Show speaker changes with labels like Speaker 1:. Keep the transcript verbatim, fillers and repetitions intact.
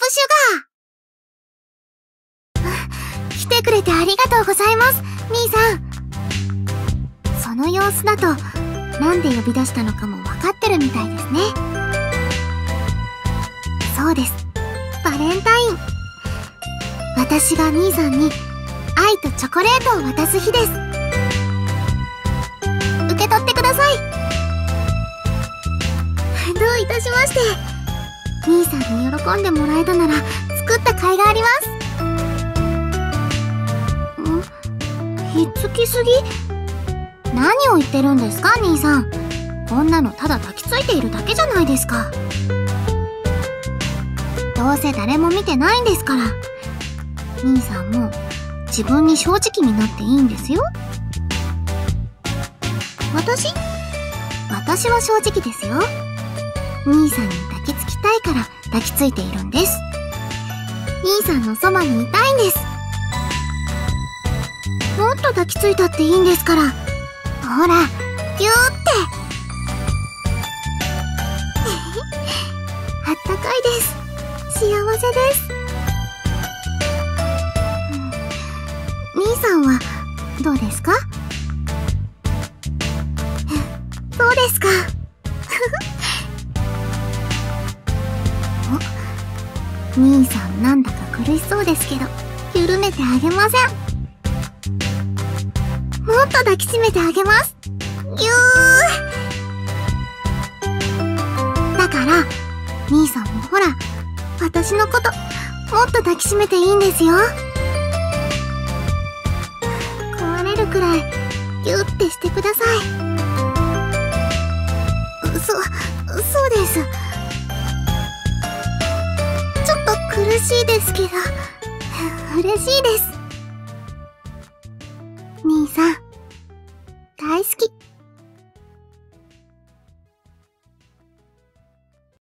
Speaker 1: シュガー。来てくれてありがとうございます、兄さん。その様子だと、なんで呼び出したのかも分かってるみたいですね。そうです。バレンタイン。私が兄さんに愛とチョコレートを渡す日です。受け取ってください。どういたしまして。兄さんに喜んでもらえたなら作った甲斐があります。ん？ひっつきすぎ？何を言ってるんですか、兄さん。こんなのただ抱きついているだけじゃないですか。どうせ誰も見てないんですから。兄さんも自分に正直になっていいんですよ。私？私は正直ですよ。兄さんに抱きつきたいから抱きついているんです。兄さんのそばにいたいんです。もっと抱きついたっていいんですから。ほら、ぎゅーって。あったかいです。幸せです。兄さんはどうですか？そうですか。お、兄さんなんだか苦しそうですけど、緩めてあげません。もっと抱きしめてあげます。ぎゅー。だから、兄さんもほら、私のこと、もっと抱きしめていいんですよ。壊れるくらい、ぎゅーってしてください。そ、そうです。ちょっと苦しいですけど、嬉しいです。兄さん、大好き。